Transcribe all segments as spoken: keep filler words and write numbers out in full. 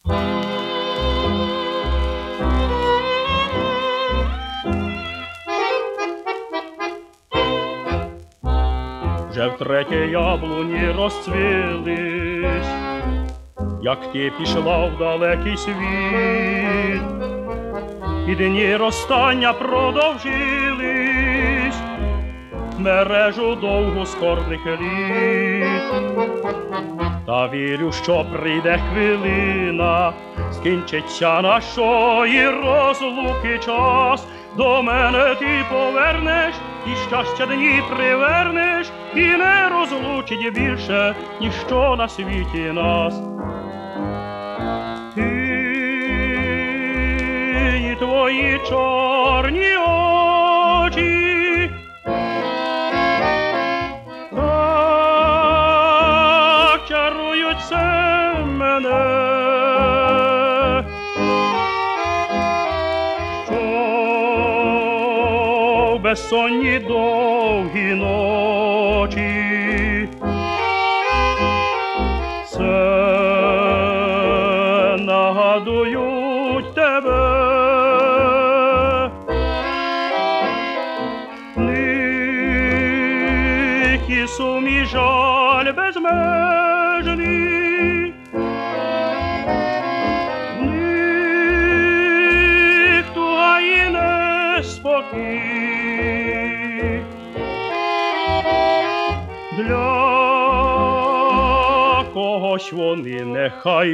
Вже втретє яблуні розцвілись, як ти пішла в далекий світ, і дні розстання продовжились, мережу довгу скорбних літ. Та вірю, що прийде хвилина, скінчиться нашої розлуки час. До мене ти повернеш, і щастя дні привернеш, і не розлучить більше ніщо на світі нас. Ти і твої чорні очі так чарують все мене, безсонні довгі ночі все нагадують тебе. В них і сум, і жаль безмежний, в них туга і неспокій. Для когось вони нехай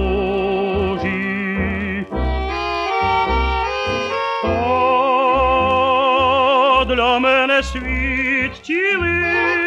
байдужі, а для мене світ цілий.